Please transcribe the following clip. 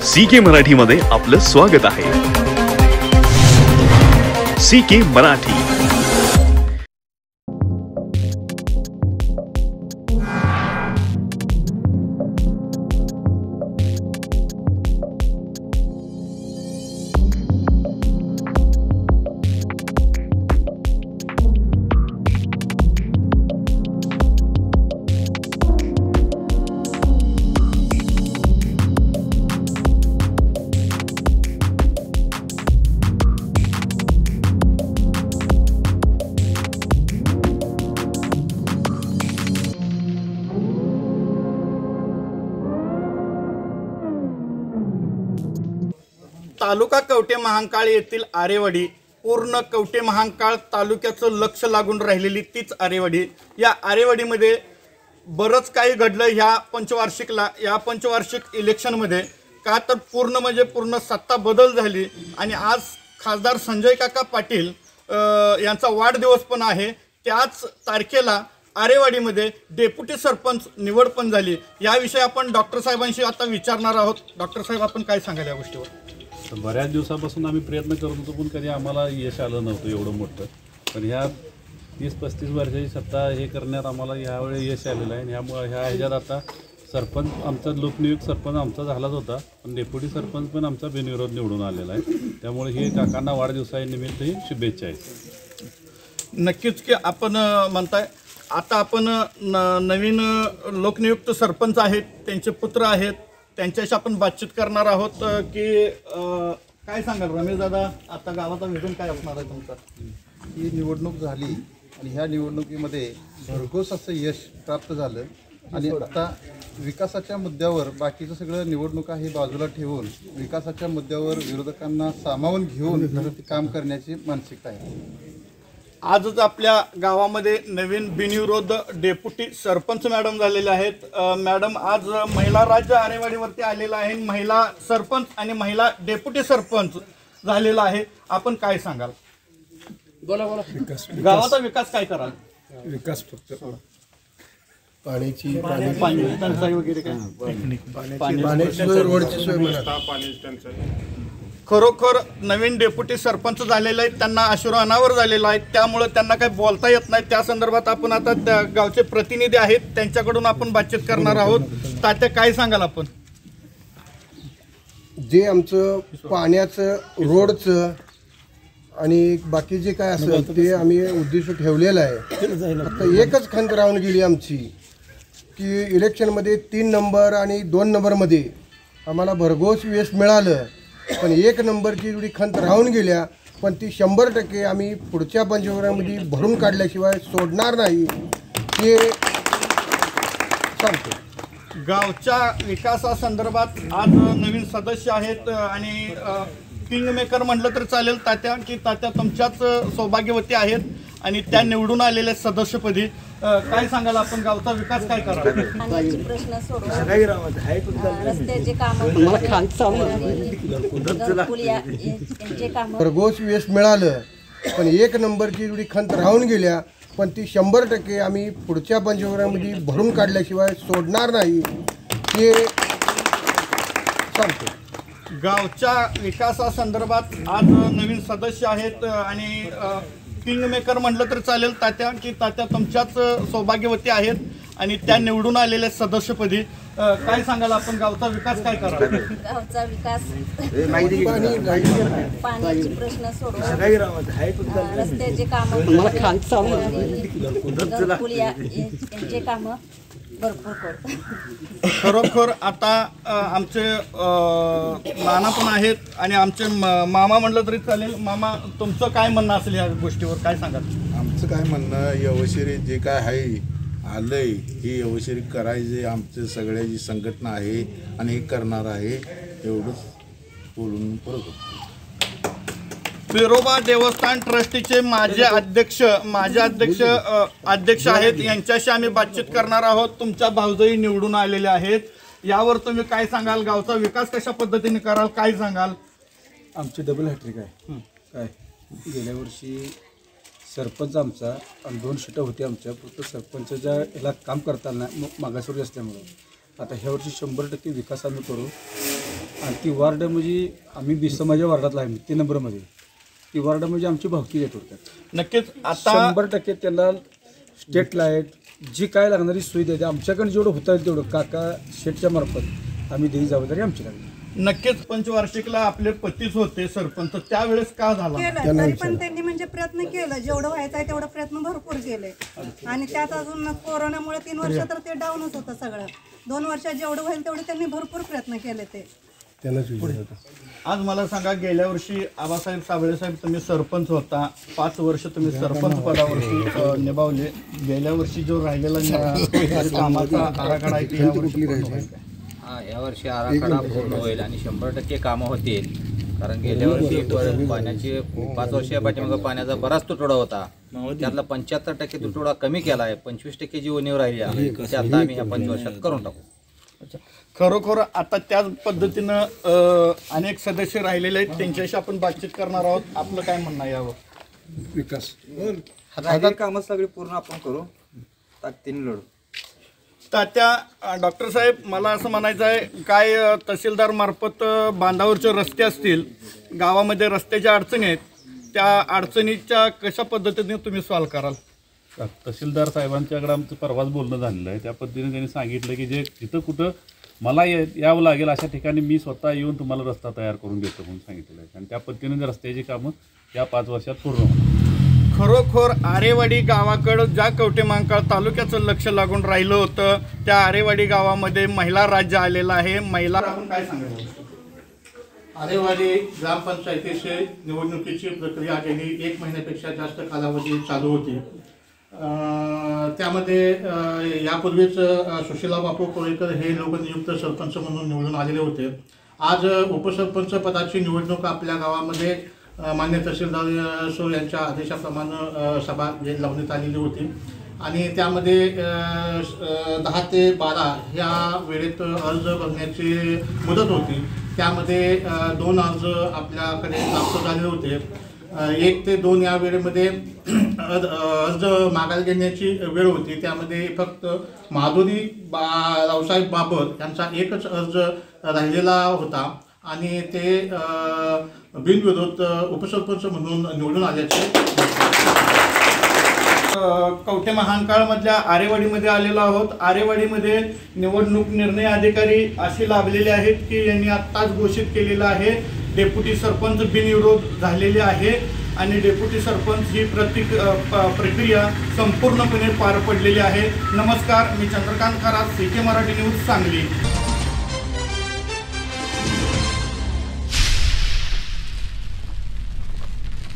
CK मराठीमध्ये आपलं स्वागत आहे। CK मराठी। तालुका कवठे महांकाळ येथील आरेवाडी पूर्ण कवठे महांकाळ तालुक्याचं लक्ष लागून राहिलेली तीच आरेवाडी। या आरेवाडीमध्ये बरंच काही घडलं ह्या पंचवार्षिकला। या पंचवार्षिक इलेक्शनमध्ये का तर पूर्ण सत्ता बदल झाली आणि आज खासदार संजय काका पाटील यांचा वाढदिवस पण आहे। त्याच तारखेला आरेवाडीमध्ये डेप्युटी सरपंच निवड पण झाली। याविषयी आपण डॉक्टर साहेबांशी आता विचारणार आहोत। डॉक्टर साहेब, आपण काय सांगाल या गोष्टीवर? बऱ्याच दिवसापासून आम्ही प्रयत्न करत होतो पण कधी आम्हाला यश आलं नव्हतं एवढं मोठं। पण ह्या 30-35 वर्षाची सत्ता हे करण्यात आम्हाला यावेळी यश आलेलं आहे। ह्यामुळे ह्याच्यात आता सरपंच आमचा लोकनियुक्त सरपंच आमचा झालाच होता, पण डेप्युटी सरपंच पण आमचा बिनविरोध निवडून आलेला आहे। त्यामुळे हे काकांना वाढदिवसानिमित्त ही शुभेच्छा आहेत। नक्कीच की आपण म्हणताय आता आपण नवीन लोकनियुक्त सरपंच आहेत, त्यांचे पुत्र आहेत, त्यांच्याशी आपण बातचीत करणार आहोत की काय सांगाल रमेश दादा, आता गावाचा विजन काय असणार आहे तुमचा? ही निवडणूक झाली आणि ह्या निवडणुकीमध्ये भरघोस असं यश प्राप्त झालं आणि आता विकासाच्या मुद्द्यावर बाकीचं सगळं निवडणुका ही बाजूला ठेवून विकासाच्या मुद्द्यावर विरोधकांना सामावून घेऊन काम करण्याची मानसिकता आहे। आजच आपल्या गावामध्ये नवीन बिनविरोध डेप्युटी सरपंच मॅडम झालेले आहेत। मॅडम, आज महिला राज्य आरेवाडीवरती आलेला आहे, महिला सरपंच आणि महिला डेप्युटी सरपंच झालेला आहे। आपण काय सांगाल? बोला। गावाचा विकास काय कराल? विकास फक्त पाणी टंचाई वगैरे काय? पाण्याची सोय, रोडची सोय म्हणा। खरोखर नवीन डेप्युटी सरपंच झालेले आहेत, त्यांना अश्रू झालेला आहे, त्यामुळे त्यांना काही बोलता येत नाही। त्या संदर्भात आपण आता त्या गावचे प्रतिनिधी आहेत, त्यांच्याकडून आपण बातचीत करणार आहोत। तात्या, काय सांगाल आपण? जे आमचं पाण्याचं, रोडचं आणि बाकी जे काय असेल ते आम्ही उद्दिष्ट ठेवलेलं आहे। फक्त एकच खंत राहून गेली आमची की इलेक्शनमध्ये 3 नंबर आणि 2 नंबरमध्ये आम्हाला भरघोस यश मिळालं, पण 1 नंबरची जेवढी खंत राहून गेल्या, पण ती 100% आम्ही पुढच्या पंचवार्षिकमध्ये भरून काढल्याशिवाय सोडणार नाही हे सांगतो। गावच्या विकासासंदर्भात आज नवीन सदस्य आहेत आणि किंग मेकर म्हटलं तर चालेल तात्या, की तात्या तुमच्याच सौभाग्यवती आहेत आणि त्या निवडून आलेल्या सदस्यपदी काय सांगाल आपण? गावचा विकास काय करावा? पाण्याचे प्रश्न सोडवा, रस्त्याचे कामं, भरघोस यश मिळालं, पण 1 नंबरची जेवढी खंत राहून गेल्या, पण ती 100% आम्ही पुढच्या पंचवार्षिकमध्ये भरून काढल्याशिवाय सोडणार नाही हे सांगतो। गावच्या विकासासंदर्भात आज नवीन सदस्य आहेत आणि किंग मेकर म्हटलं तर चालेल तात्या, की तात्या तुमच्याच सौभाग्यवती आहेत आणि त्या निवडून आलेल्या सदस्यपदी काय सांगाल आपण? गावचा विकास काय करावा? गावचा विकास, पाण्याचे प्रश्न सोडवा, रस्त्याचे कामं, यांचे कामं भरपूर करतो। खरोखर आता आमचे नाना पण आहेत आणि आमचे मामा म्हटलं तरी चालेल। मामा, तुमचं काय म्हणणं असेल या गोष्टीवर, काय सांगाल? आमचं काय म्हणणं, यवशिरी जे काय आहे आलंय हे यवशिरी करायचे आमचे सगळ्याची संघटना आहे आणि हे करणार आहे, एवढंच बोलून परत। बिरोबा देवस्थान ट्रस्टीचे माजी अध्यक्ष आहेत, यांच्याशी आम्ही बातचीत करणार आहोत। तुमच्या भाऊजाई निवडून आलेले आहेत, यावर तुम्ही काय सांगाल? गावचा विकास कशा पद्धतीने कराल, काय सांगाल? आमची डबल हॅट्रिक आहे। काय गेल्या वर्षी सरपंच आमचा आणि 2 सीटं होती आमच्या, फक्त सरपंचाच्या याला काम करताना मागासवर्गीय असल्यामुळं आता ह्या वर्षी 100% विकास आम्ही करू आणि ती वार्ड म्हणजे आम्ही माझ्या वार्डातला आहे 3 नंबरमध्ये. ती वार्ड म्हणजे आमची भावकी आहे थोडक्यात. नक्कीच आता 100% त्यांना स्ट्रीट लाईट जी काय लागणारी सुविधा आहे आमच्याकडे जेवढं होता येईल तेवढं काका शेटच्या मार्फत आम्ही देई जबाबदारी आमची लागली. नक्कीच पंचवार्षिकला आपले पतीच होते सरपंच, त्यावेळेस का झाला? केलं तरी पण त्यांनी म्हणजे प्रयत्न केलं, जेवढं व्हायचं आहे तेवढं प्रयत्न भरपूर केले. आणि त्यात अजून कोरोनामुळे 3 वर्ष तर ते डाऊनच होतं सगळं. 2 वर्षात जेवढं होईल तेवढे त्यांनी भरपूर प्रयत्न केले. ते आज मला सांगा, गेल्या वर्षी आबासाहेब साबळे साहेब तुम्ही सरपंच होता, 5 वर्ष तुम्ही सरपंच पदावरती निभावले. गेल्या वर्षी जो राहिलेला कामाचा आराखडा आहे ते यावर्षी पूर्ण होईल का? यावर्षी आराखडा पूर्ण होईल आणि 100% कामं होतील. कारण गेल्या वर्षी पाण्याची 5 वर्षापाठीमागे पाण्याचा बराच तुटवडा होता. त्यातला 75% तुटवडा कमी केला आहे. 25% जी उणीव राहिली आहे ते आता आम्ही ह्या 5 वर्षात करून टाकू. खरोखर आता त्याच पद्धतीनं अनेक सदस्य राहिलेले आहेत, त्यांच्याशी आपण बातचीत करणार आहोत. आपलं काय म्हणणं आहे यावर? विकास राहिलेली कामं सगळी पूर्ण आपण करू, ताकदीने लढू. तात्या, डॉक्टर साहेब, मला असं म्हणायचं आहे, काय तहसीलदार मार्फत बांधावरचे रस्ते असतील, गावामध्ये रस्त्याच्या अडचणी आहेत, त्या अडचणीच्या कशा पद्धतीने तुम्ही सॉल्व्ह कराल? तहसीलदार साहेबांच्याकडे आमचं परवाच बोलणं झालेलं आहे. त्या पद्धतीने त्यांनी सांगितलं की जे जिथं कुठं मला यावं लागेल अशा ठिकाणी मी स्वतः येऊन तुम्हाला रस्ता तयार करून देतो म्हणून सांगितलेलं आहे. आणि त्या पद्धतीने रस्त्याची कामं या 5 वर्षात पूर्ण होणार. खरोखर आरेवाडी गावाकडं ज्या कवठे महांकाळ तालुक्याचं लक्ष लागून राहिलं होतं, त्या आरेवाडी गावामध्ये महिला राज्य आलेलं आहे. महिला आपण काय सांगायचं? आरेवाडी ग्रामपंचायतीची निवडणुकीची प्रक्रिया गेली 1 महिन्यापेक्षा जास्त कालावधी चालू होती. त्यामध्ये यापूर्वीच सुशीला बापू कोळेकर हे लोकनियुक्त सरपंच म्हणून निवडून आलेले होते. आज उपसरपंच पदाची निवडणूक आपल्या गावामध्ये मान्य तहसीलदार सो यांच्या आदेशाप्रमाणे सभा लावण्यात आलेली होती आणि त्यामध्ये 10 ते 12 या वेळेत अर्ज भरण्याची मुदत होती. त्यामध्ये 2 अर्ज आपल्याकडे प्राप्त झाले होते. 1 ते 2 या वेळेमध्ये अर्ज मागायला घेण्याची वेळ होती. त्यामध्ये फक्त माधुरी रावसाहेब बाबर यांचा एकच अर्ज राहिलेला होता आणि ते बिनविरोध उपसरपंच म्हणून निवडून आल्याचे. कवठे महांकाळमधल्या आरेवाडीमध्ये आलेलो आहोत. आरेवाडीमध्ये निवडणूक निर्णय अधिकारी असे लाभलेले आहेत की यांनी आत्ताच घोषित केलेलं आहे डेप्युटी सरपंच बिनविरोध झालेले आहे आणि डेप्युटी सरपंच ही प्रक्रिया संपूर्णपणे पार पडलेली आहे. नमस्कार, मी चंद्रकांत खरात, CK मराठी न्यूज, सांगली.